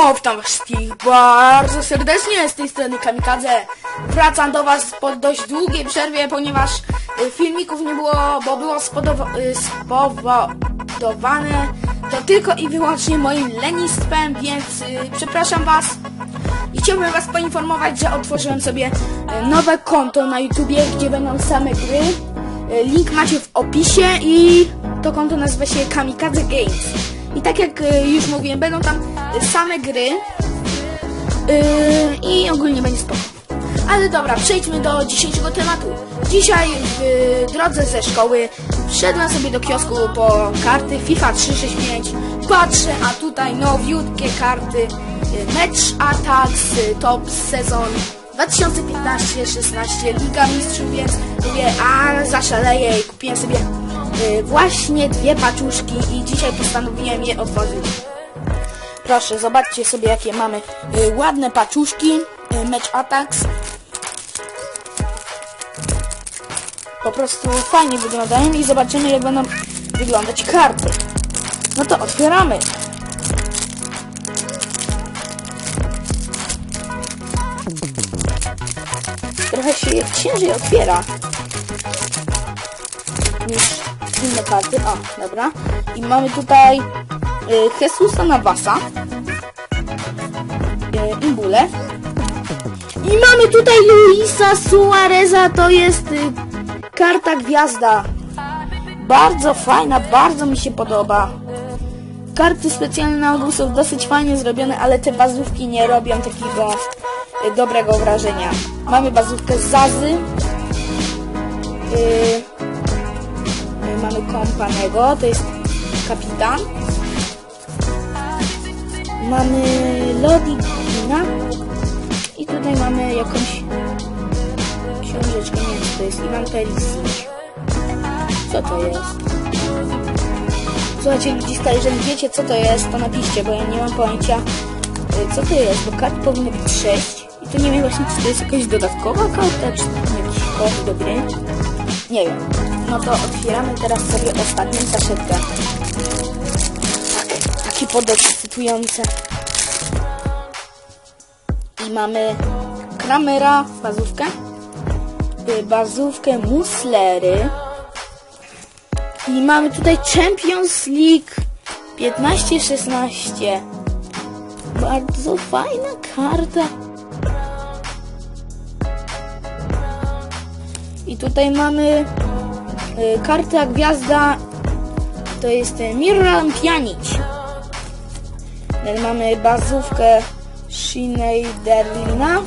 No, witam wszystkich bardzo serdecznie, z tej strony Kamikadze. Wracam do was po dość długiej przerwie, ponieważ filmików nie było, bo było spowodowane to tylko i wyłącznie moim lenistwem, więc przepraszam was. I chciałbym was poinformować, że otworzyłem sobie nowe konto na YouTubie, gdzie będą same gry. Link macie w opisie i to konto nazywa się Kamikadze Games. I tak jak już mówiłem, będą tam same gry i ogólnie będzie spoko. Ale dobra, przejdźmy do dzisiejszego tematu. Dzisiaj w drodze ze szkoły wszedłem sobie do kiosku po karty FIFA 365. Patrzę, a tutaj nowiutkie karty Match Attacks Top Sezon 2015-16 Liga Mistrzów, więc mówię, a zaszaleję i kupiłem sobie właśnie dwie paczuszki i dzisiaj postanowiłem je otworzyć. Proszę, zobaczcie sobie, jakie mamy ładne paczuszki Match Attacks. Po prostu fajnie wyglądają i zobaczymy, jak będą wyglądać karty. No to otwieramy. Trochę się ciężej otwiera niż inne karty. O, dobra. I mamy tutaj Jesusa Navasa, Imbule. I mamy tutaj Luisa Suareza, to jest karta gwiazda. Bardzo fajna, bardzo mi się podoba. Karty specjalne na ogół są dosyć fajnie zrobione, ale te bazówki nie robią takiego dobrego wrażenia. Mamy bazówkę Zazy. Mamy Kompanego, to jest kapitan. Mamy Lodigina. I tutaj mamy jakąś książeczkę, nie wiem co to jest, Iwan Perisic. Co to jest? Słuchajcie ludziska, jeżeli wiecie co to jest, to napiszcie, bo ja nie mam pojęcia co to jest, bo kart powinno być 6. I to nie wiem właśnie, czy to jest jakaś dodatkowa karta, czy jakiś kod do gry. Nie wiem. No to otwieramy teraz sobie ostatnią saszetkę. Tak, takie podekscytujące. I mamy Kramera, bazówkę Muslery. I mamy tutaj Champions League 15-16. Bardzo fajna karta. I tutaj mamy karta gwiazda, to jest Miralem Pjanic. Mamy bazówkę Schneiderlina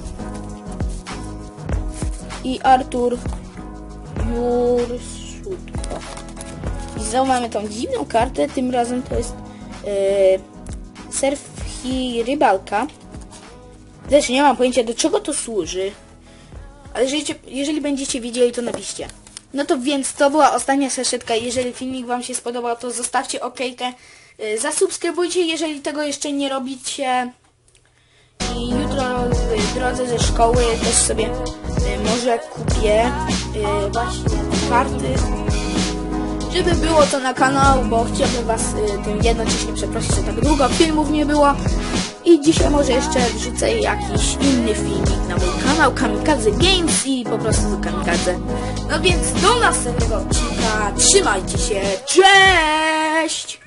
i Artur Jurszut. I znowu mamy tą dziwną kartę, tym razem to jest Serfi Rybalka. Też nie mam pojęcia, do czego to służy. Ale jeżeli będziecie wiedzieli, to napiszcie. No to więc to była ostatnia saszetka. Jeżeli filmik wam się spodobał, to zostawcie okejkę. Zasubskrybujcie, jeżeli tego jeszcze nie robicie. I jutro w drodze ze szkoły też sobie może kupię właśnie te karty, żeby było to na kanał, bo chciałbym was tym jednocześnie przeprosić, że tak długo filmów nie było. I dzisiaj może jeszcze wrzucę jakiś inny filmik na mój kanał Kamikadze Games i po prostu Kamikadze. No więc do następnego odcinka, trzymajcie się, cześć!